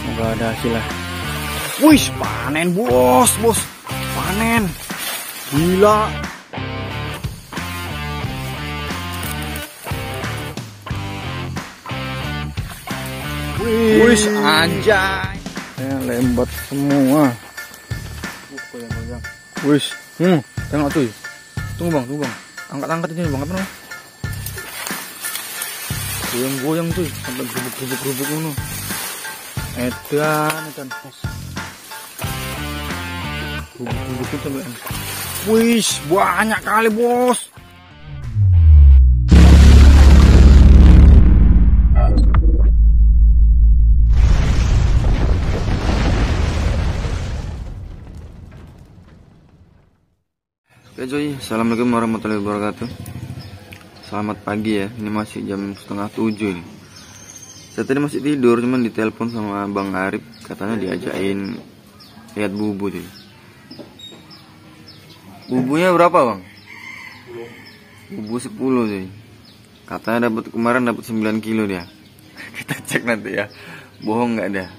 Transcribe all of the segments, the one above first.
Semoga ada hasil lah. Wih, panen bos, panen. Gila. Wih, anjay. Lembat semua. Wih, tengok tuh. Tunggu bang. Angkat ini bang, apa namanya? Goyang-goyang tuh, sampai gerubuk-gerubuk ngono. Edan. Gerubuk itu sampai. Wih, banyak kali bos. Oke coy, assalamualaikum warahmatullahi wabarakatuh. Selamat pagi ya, ini masih jam 6:30 nih. Saya tadi masih tidur, cuman ditelepon sama Bang Arif, katanya diajakin lihat bubu tuh. Bubunya berapa bang? Bubu 10 cuy. Katanya kemarin dapat 9 kilo dia. Kita cek nanti ya, bohong nggak ada.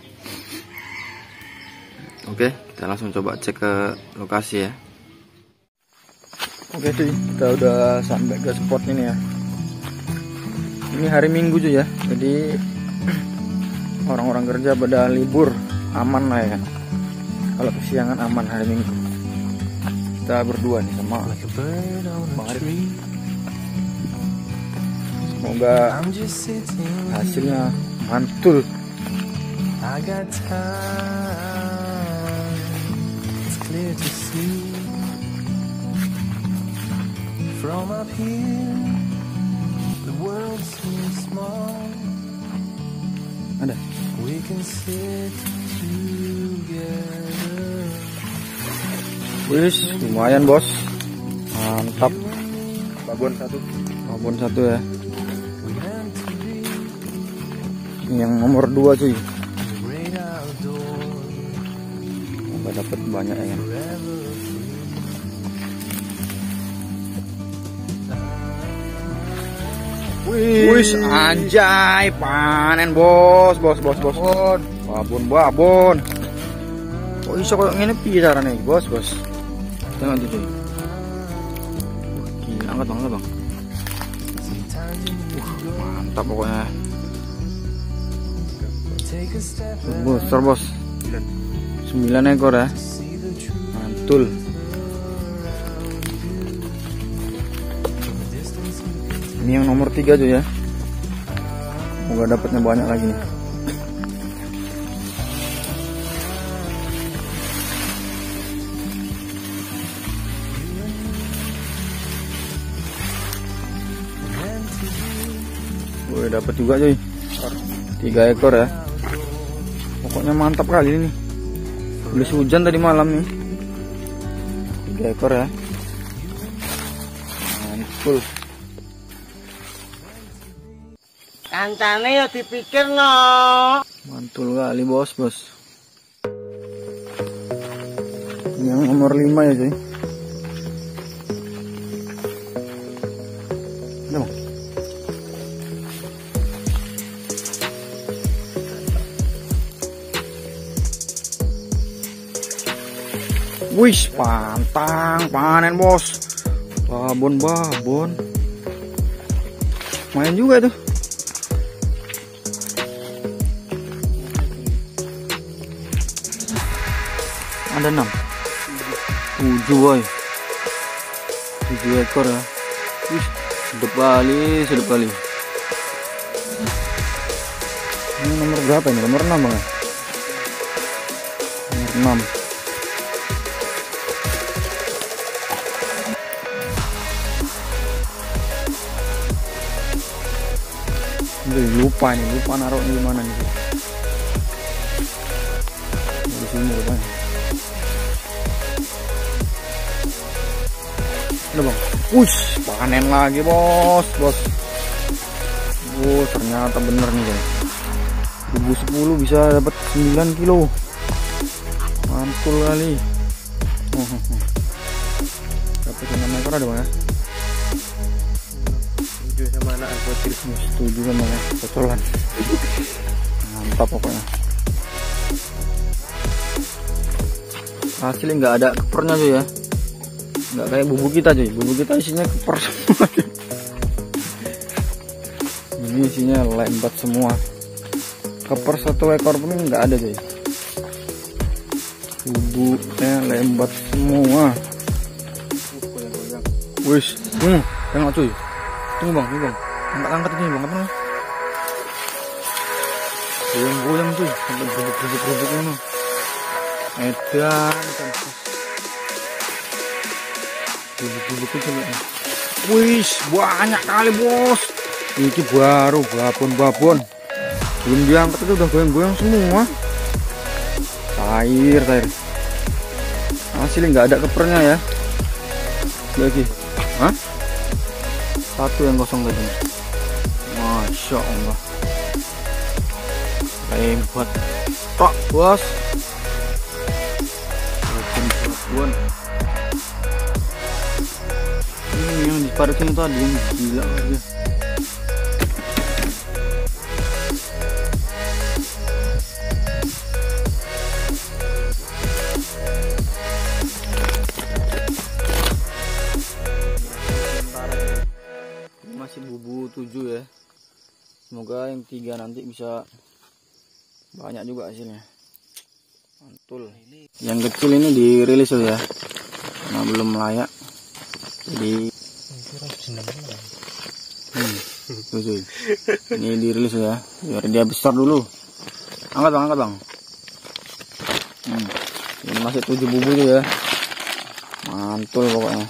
Oke, kita langsung coba cek ke lokasi ya. Oke cuy, kita udah sampai ke spot ini ya. Ini hari Minggu cuy ya, jadi orang-orang kerja pada libur, aman lah ya. Kalau kesiangan aman hari Minggu. Kita berdua nih sama Bang Arif. Semoga hasilnya mantul. From up here, the world seems small. Ada. We can sit together. Wih, lumayan bos. Mantap. Babon satu ya. Ini yang nomor 2 cuy. Nggak dapat banyak ya. Wih, anjay, panen bos. Babon. Kok iso koyo ngene piye carane, bos? Tengok itu cuy. Gila, angkat banget bang. Mantap pokoknya. Besar bos. 9 ekor ya. Mantul. Ini yang nomor 3 tuh ya. Semoga dapatnya banyak lagi nih. Woi, dapat juga cuy. 3 ekor ya. Pokoknya mantap kali ini. Habis hujan tadi malam nih. 3 ekor ya. Mantul. Kancane ya dipikir no. Mantul kali bos. Ini yang nomor 5 ya cuy. Ada bang. Wih, pantang panen bos. Babon. Main juga tuh. Ada 6 7 boy. 7 ekor ya. Wih, sedep kali. Ini nomor berapa ini? Nomor 6 bang ya? Nomor 6. Lupa naruh di mana nih. Di sini rupanya. Ada bang. Panen lagi bos. Ternyata bener nih guys. 1010 bisa dapat 9 kilo. Mantul kali. Dapat 6 ekor ada bang ya. Sama anak setuju sama ya, kocolan. Mantap pokoknya. Hasilnya nggak ada kepernya cuy ya, nggak kayak bubuk kita cuy. Bubuk kita isinya keper semua. Ini isinya lembat semua. Keper satu ekor pun nggak ada cuy. Bubuknya lembat semua. Wis, tengok cuy. Tunggu bang, angkat ini bang, apa nih? Goyang cuy, sampai berubuk ini. Edan kan. Berubuk coba. Wis, banyak kali bos. Ini baru babon. Belum diangkat itu udah goyang-goyang semua. Cair. Hasilnya nggak ada kepernya ya. Lagi. Hah? Satu yang kosong tadi. Masya Allah. Hebat. Tok bos. Ini yang diparikin tadi yang gila aja. Masih bubu 7 ya. Semoga yang 3 nanti bisa banyak juga hasilnya. Mantul. Yang kecil ini dirilis ya, karena belum layak. Jadi ini dirilis ya, biar dia besar dulu. Angkat bang. Ini masih 7 bubu tuh ya. Mantul pokoknya.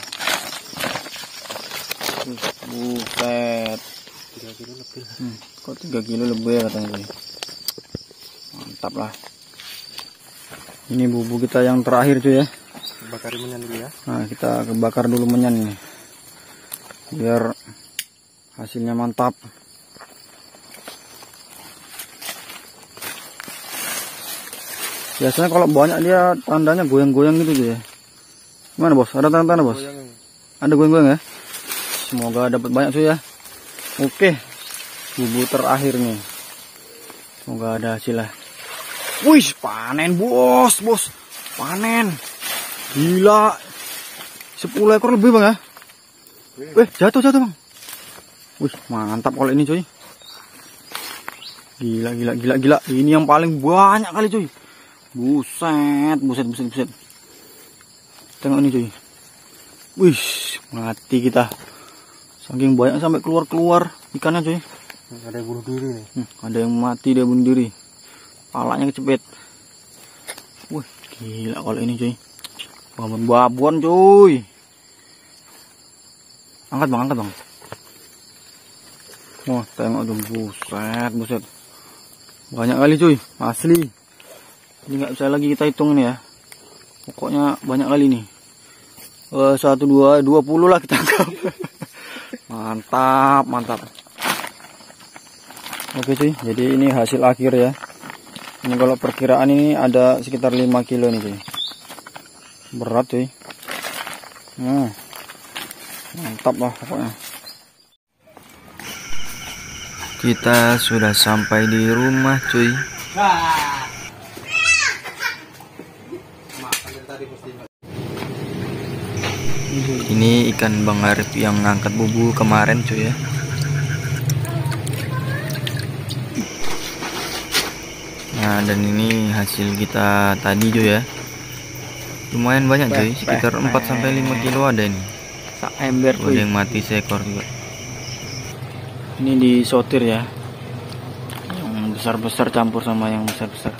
Buset. 3 kilo lebih. Kok 3 kilo lebih ya katanya sih. Mantap lah. Ini bubu kita yang terakhir cuy ya. Bakar menyan dulu ya. Nah, kita bakar dulu menyan ini. Biar hasilnya mantap. Biasanya kalau banyak dia tandanya goyang-goyang gitu cuy ya. Gimana bos? Ada tanda-tanda bos? Ada goyang-goyang ya? Semoga dapat banyak cuy ya. Oke. Bubu terakhir nih. Semoga ada hasil lah. Wih, panen bos. Panen. Gila. 10 ekor lebih bang ya. Jatuh bang. Wih, mantap kalau ini cuy. Gila. Ini yang paling banyak kali cuy. Buset. Tengok ini cuy. Wih, mati kita. Saking banyak sampai keluar ikannya cuy. Ada yang bunuh diri nih. Ada yang mati, dia bunuh diri. Palanya kecepet. Wih, gila kalau ini cuy. Babon cuy. Angkat bang. Wah, tengok dong, buset. Banyak kali cuy, asli. Ini nggak bisa lagi kita hitung ini ya. Pokoknya banyak kali nih. 1, 2, 20 lah kita anggap. Mantap. Oke cuy, jadi ini hasil akhir ya. Ini kalau perkiraan ini ada sekitar 5 kilo nih cuy. Berat cuy. Mantap lah pokoknya. Kita sudah sampai di rumah cuy. Ini ikan Bang Arif yang ngangkat bubu kemarin cuy ya. Nah, dan ini hasil kita tadi cuy ya. Lumayan banyak cuy, sekitar 4-5 kilo ada ini. Sak ember cuy. Ada yang mati seekor juga. Ini disortir ya. Yang besar-besar campur sama yang besar-besar.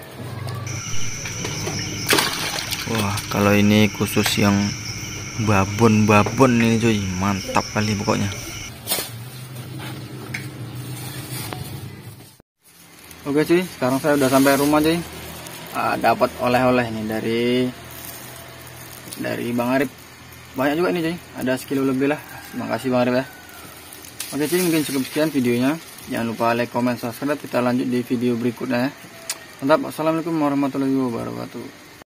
Wah, kalau ini khusus yang babon ini cuy, mantap kali pokoknya. Oke cuy, sekarang saya udah sampai rumah cuy. Dapat oleh-oleh nih dari Bang Arif. Banyak juga ini cuy, ada sekilo lebih lah. Terima kasih Bang Arif ya. Oke cuy, mungkin cukup sekian videonya. Jangan lupa like, comment, subscribe. Kita lanjut di video berikutnya ya. Mantap. Assalamualaikum warahmatullahi wabarakatuh.